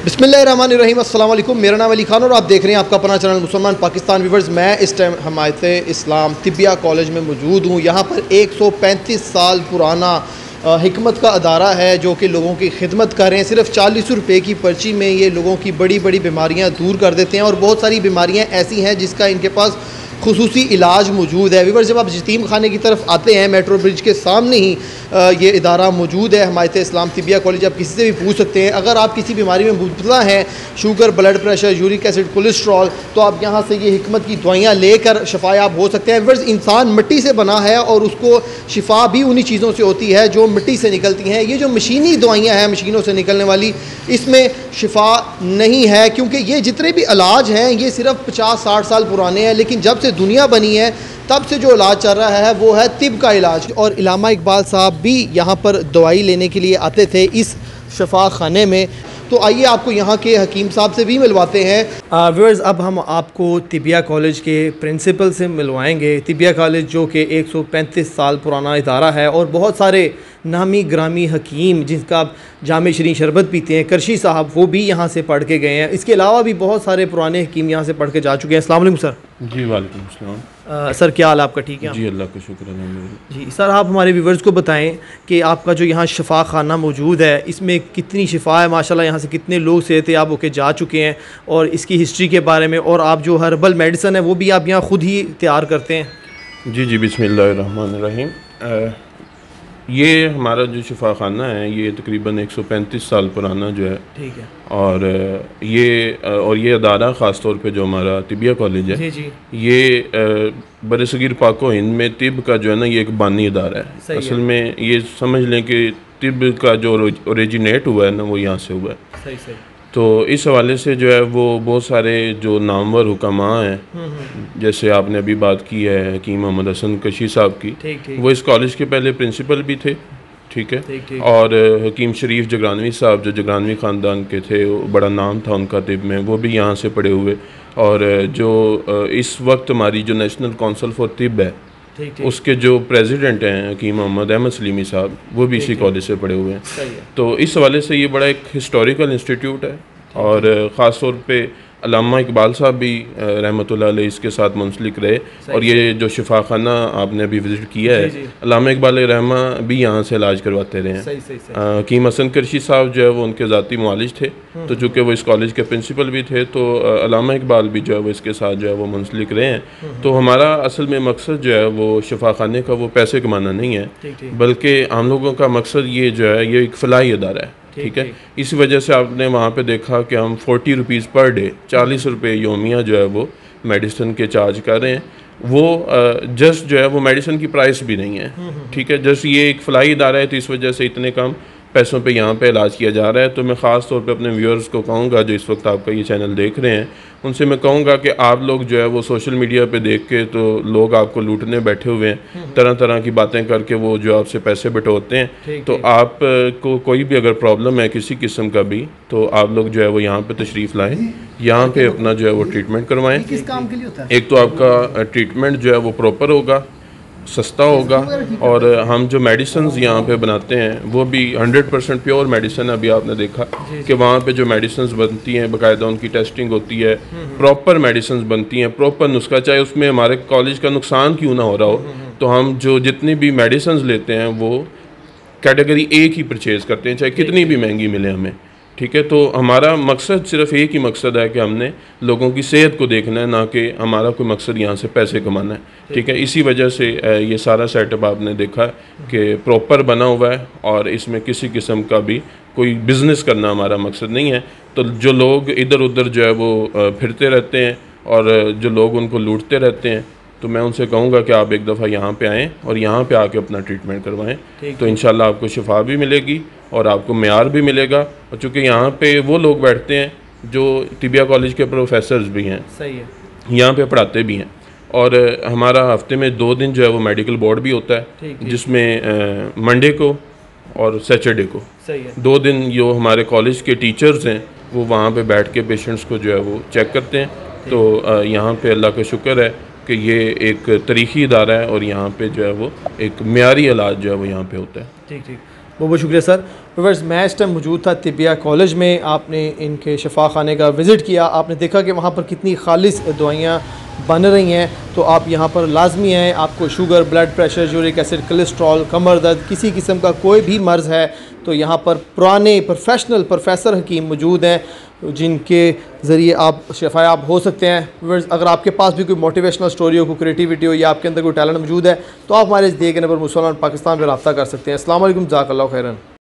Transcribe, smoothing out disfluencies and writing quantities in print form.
बिस्मिल्लाहिर्रहमानिर्रहीम, अस्सलाम वालेकुम। मेरा नाम अली खान और आप देख रहे हैं आपका अपना चैनल मुसलमान पाकिस्तान व्यूवर्स। मैं इस टाइम हमायत इस्लाम तिबिया कॉलेज में मौजूद हूँ। यहाँ पर 135 साल पुराना हिकमत का अदारा है जो कि लोगों की खिदमत कर रहे हैं। सिर्फ 40 रुपये की पर्ची में ये लोगों की बड़ी बड़ी बीमारियाँ दूर कर देते हैं और बहुत सारी बीमारियाँ ऐसी हैं जिसका इनके पास खुसूसी इलाज मौजूद है। व्यूवर्स, जब आप यतीम खाने की तरफ आते हैं, मेट्रो ब्रिज के सामने ही ये इदारा मौजूद है, हमायत इस्लाम तिबिया कॉलेज। आप किसी से भी पूछ सकते हैं। अगर आप किसी बीमारी में मुब्तला हैं, sugar, blood pressure, uric acid, cholesterol, तो आप यहाँ से ये हिकमत की दवाइयाँ लेकर शफायाब हो सकते हैं। व्यूवर्स, इंसान मिट्टी से बना है और उसको शिफा भी उन्हीं चीज़ों से होती है जो मिट्टी से निकलती हैं। ये जो मशीनी दवाइयाँ हैं, मशीनों से निकलने वाली, इसमें शिफा नहीं है, क्योंकि ये जितने भी इलाज हैं ये सिर्फ 50-60 साल पुराने हैं। लेकिन जब से दुनिया बनी है तब से जो इलाज चल रहा है वो है तिब का इलाज। और इलामा इकबाल साहब भी यहाँ पर दवाई लेने के लिए आते थे इस शफा खाने में। तो आइए आपको यहाँ के हकीम साहब से भी मिलवाते हैं। व्यूअर्स, अब हम आपको तिबिया कॉलेज के प्रिंसिपल से मिलवाएंगे। तिबिया कॉलेज जो कि 135 साल पुराना इदारा है और बहुत सारे नामी ग्रामी हकीम जिनका आप जामे शरीन शरबत पीते हैं, करशी साहब, वो भी यहाँ से पढ़ के गए हैं। इसके अलावा भी बहुत सारे पुराने हकीम यहाँ से पढ़ के जा चुके हैं। अस्सलाम वालेकुम सर। जी वालेकुम अस्सलाम। सर, क्या हाल आपका? ठीक है जी, अल्लाह का शुक्र है। जी सर, आप हमारे व्यूवर्स को बताएं कि आपका जो यहाँ शफा खाना मौजूद है इसमें कितनी शिफा है माशाल्लाह, यहाँ से कितने लोग सेहत याब होके जा चुके हैं और इसकी हिस्ट्री के बारे में, और आप जो हर्बल मेडिसन है वो भी आप यहाँ ख़ुद ही तैयार करते हैं। जी बिस्मिल्लाहिर्रहमानिर्रहीम। ये हमारा जो शिफा खाना है ये तकरीबन 135 साल पुराना जो है। ठीक है। और ये अदारा ख़ास तौर पे जो हमारा तिबिया कॉलेज है, जी। ये बरसगीर पाको हिंद में तिब का जो है ना, ये एक बानी अदारा है। असल में ये समझ लें कि तिब का जो ओरिजिनेट हुआ है ना, वो यहाँ से हुआ है। सही। तो इस हवाले से जो है वो बहुत सारे जो नामवर हुक्मा हैं, जैसे आपने अभी बात की है हकीम मोहम्मद हसन कशी साहब की, वो इस कॉलेज के पहले प्रिंसिपल भी थे। ठीक है। और हकीम शरीफ जगरानवी साहब जो जगरानवी ख़ानदान के थे, बड़ा नाम था उनका तिब में, वो भी यहाँ से पढ़े हुए। और जो इस वक्त हमारी जो नेशनल काउंसिल फॉर तिब है, उसके जो प्रेसिडेंट हैं हकीम मोहम्मद अहमद सलीमी साहब, वो भी इसी कॉलेज से पढ़े हुए हैं। तो इस हवाले से ये बड़ा एक हिस्टोरिकल इंस्टीट्यूट है। और ख़ास तौर पे अल्लामा इकबाल साहब भी रहमतुल्लाह अलैह इसके साथ मुंसलिक रहे। और ये जो शिफा खाना आपने अभी विज़िट किया है, अल्लामा इकबाल रहमा भी यहाँ से इलाज करवाते रहे हैं। हकीम हसन करशी साहब जो है वो उनके ज़ाती मुआलिज थे, तो चूँकि वो इस कॉलेज के प्रिंसिपल भी थे, तो अल्लामा इकबाल भी जो है वो इसके साथ जो है वो मुंसलिक रहे हैं। तो हमारा असल में मकसद जो है वो शिफा खाने का वो पैसे कमाना नहीं है, बल्कि हम लोगों का मकसद ये जो है ये एक फलाही अदारा है। ठीक है। इस वजह से आपने वहाँ पे देखा कि हम 40 रुपीज़ पर डे, 40 रुपये योमिया जो है वो मेडिसिन के चार्ज कर रहे हैं। वो जस्ट जो है वो मेडिसिन की प्राइस भी नहीं है। ठीक है। जस्ट ये एक फलाही इदारा है, तो इस वजह से इतने कम पैसों पे यहाँ पे इलाज किया जा रहा है। तो मैं ख़ास तौर पे अपने व्यूअर्स को कहूँगा जो इस वक्त आपका ये चैनल देख रहे हैं, उनसे मैं कहूँगा कि आप लोग जो है वो सोशल मीडिया पे देख के तो लोग आपको लूटने बैठे हुए हैं, तरह तरह की बातें करके वो जो आपसे पैसे बटोरते हैं। तो आप को कोई भी अगर प्रॉब्लम है किसी किस्म का भी, तो आप लोग जो है वो यहाँ पे तशरीफ़ लाएँ, यहाँ पे अपना जो है वो ट्रीटमेंट करवाएँ। किस काम के लिए होता है? एक तो आपका ट्रीटमेंट जो है वो प्रॉपर होगा, सस्ता होगा, और हम जो मेडिसिन यहाँ पे बनाते हैं वो भी 100% प्योर मेडिसिन है। अभी आपने देखा कि वहाँ पे जो मेडिसिन बनती हैं बाकायदा उनकी टेस्टिंग होती है, प्रॉपर मेडिसिन बनती हैं, प्रॉपर नुस्खा, चाहे उसमें हमारे कॉलेज का नुकसान क्यों ना हो रहा हो। तो हम जो जितनी भी मेडिसिन लेते हैं वो कैटेगरी एक ही परचेज़ करते हैं, चाहे कितनी भी महंगी मिले हमें। ठीक है। तो हमारा मकसद सिर्फ एक ही मकसद है कि हमने लोगों की सेहत को देखना है, ना कि हमारा कोई मकसद यहाँ से पैसे कमाना है। ठीक है। इसी वजह से ये सारा सेटअप आपने देखा कि प्रॉपर बना हुआ है और इसमें किसी किस्म का भी कोई बिज़नेस करना हमारा मकसद नहीं है। तो जो लोग इधर उधर जो है वो फिरते रहते हैं और जो लोग उनको लूटते रहते हैं, तो मैं उनसे कहूँगा कि आप एक दफ़ा यहाँ पे आएँ और यहाँ पे आके अपना ट्रीटमेंट करवाएं। तो इंशाल्लाह आपको शिफा भी मिलेगी और आपको मेयार भी मिलेगा। और चूँकि यहाँ पे वो लोग बैठते हैं जो तिबिया कॉलेज के प्रोफेसर्स भी हैं, सही है, यहाँ पे पढ़ाते भी हैं। और हमारा हफ्ते में 2 दिन जो है वो मेडिकल बोर्ड भी होता है, जिसमें मंडे को और सैटरडे को, सही है, 2 दिन जो हमारे कॉलेज के टीचर्स हैं वो वहाँ पे बैठ के पेशेंट्स को जो है वो चेक करते हैं। तो यहाँ पे अल्लाह का शुक्र है कि ये एक तारीख़ी इदारा है और यहाँ पे जो है वो एक मियारी इलाज जो है वो यहाँ पे होता है। ठीक। बहुत शुक्रिया सर। व्यूअर्स, मैं इस टाइम मौजूद था तिबिया कॉलेज में। आपने इनके शफा खाने का विज़िट किया, आपने देखा कि वहाँ पर कितनी खालिश दवाइयाँ बन रही हैं। तो आप यहाँ पर लाजमी हैं, आपको sugar, blood pressure, uric acid, cholesterol, कमर दर्द, किसी किस्म का कोई भी मर्ज़ है तो यहाँ पर पुराने प्रोफेशनल प्रोफेसर हकीम मौजूद हैं जिनके ज़रिए आप शफायाब हो सकते हैं। व्यूअर्स, अगर आपके पास भी कोई मोटिवेशनल स्टोरी हो, कोई क्रिएटिविटी हो या आपके अंदर कोई टैलेंट मौजूद है तो आप हमारे इस दिए गए नंबर मुसलमान पाकिस्तान पर रब्ता कर सकते हैं। अस्सलाम वालेकुम, जज़ाकल्लाहु खैरन।